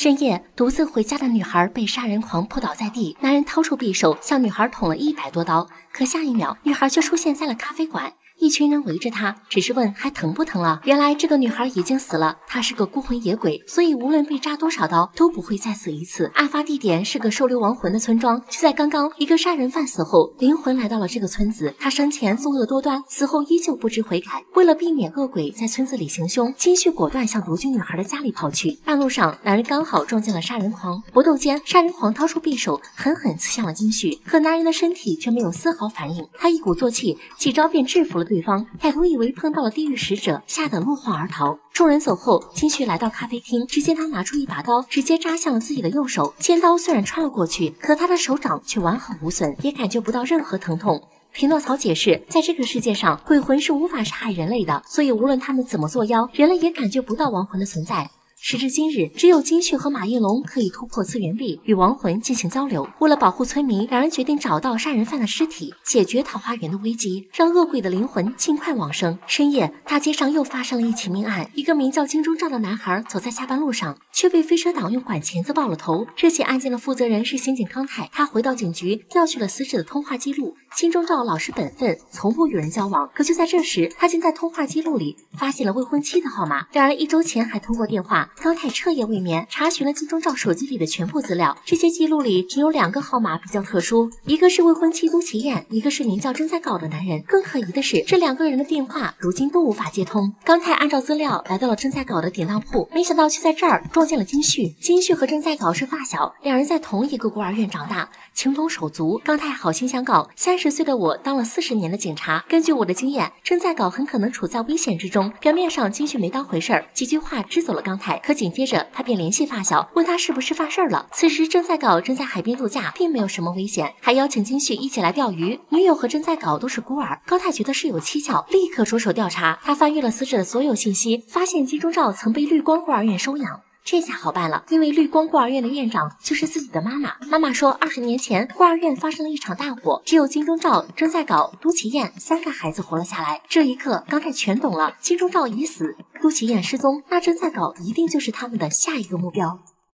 深夜独自回家的女孩被杀人狂扑倒在地，男人掏出匕首向女孩捅了100多刀，可下一秒，女孩却出现在了咖啡馆。一群人围着她，只是问还疼不疼了。原来这个女孩已经死了，她是个孤魂野鬼，所以无论被扎多少刀都不会再死一次。案发地点是个收留亡魂的村庄，就在刚刚，一个杀人犯死后，灵魂来到了这个村子。他生前作恶多端，死后依旧不知悔改。为了避免恶鬼在村子里行凶，金旭果断向独居女孩的家里跑去。半路上，两人刚好撞见了杀人狂，搏斗间，杀人狂掏出匕首，狠狠刺向了金旭，可男人的身体却没有丝毫反应。他一鼓作气，几招便制服了对方。歹徒以为碰到了地狱使者，吓得落荒而逃。众人走后，金旭来到咖啡厅，只见他拿出一把刀，直接扎向了自己的右手。尖刀虽然穿了过去，可他的手掌却完好无损，也感觉不到任何疼痛。匹诺曹解释，在这个世界上，鬼魂是无法杀害人类的，所以无论他们怎么作妖，人类也感觉不到亡魂的存在。时至今日，只有金旭和马应龙可以突破次元壁，与亡魂进行交流。为了保护村民，两人决定找到杀人犯的尸体，解决桃花源的危机，让恶鬼的灵魂尽快往生。深夜，大街上又发生了一起命案，一个名叫金钟罩的男孩走在下班路上，却被飞车党用管钳子爆了头。这起案件的负责人是刑警康泰，他回到警局调取了死者的通话记录。金钟罩老实本分，从不与人交往，可就在这时，他竟在通话记录里发现了未婚妻的号码。两人1周前还通过电话。康泰彻夜未眠，查询了金钟罩手机里的全部资料。这些记录里只有2个号码比较特殊，一个是未婚妻都其燕，一个是名叫真在镐的男人。更可疑的是，这2个人的电话如今都无法接通。康泰按照资料来到了真在镐的典当铺，没想到却在这儿撞见了金旭。金旭和真在镐是发小，两人在同一个孤儿院长大，情同手足。康泰好心相告：30岁的我当了40年的警察，根据我的经验，真在镐很可能处在危险之中。表面上金旭没当回事儿，几句话支走了康泰。可紧接着他便联系发小，问他是不是犯事儿了。此时真在镐正在海边度假，并没有什么危险，还邀请金旭一起来钓鱼。女友和真在镐都是孤儿，高泰觉得事有蹊跷，立刻着手调查。他翻阅了死者的所有信息，发现金钟罩曾被绿光孤儿院收养。这下好办了，因为绿光孤儿院的院长就是自己的妈妈。妈妈说，20年前孤儿院发生了一场大火，只有金钟罩、真在镐、都其燕3个孩子活了下来。这一刻，高泰全懂了，金钟罩已死，都其燕失踪，那真在镐一定就是他们的下一个目标。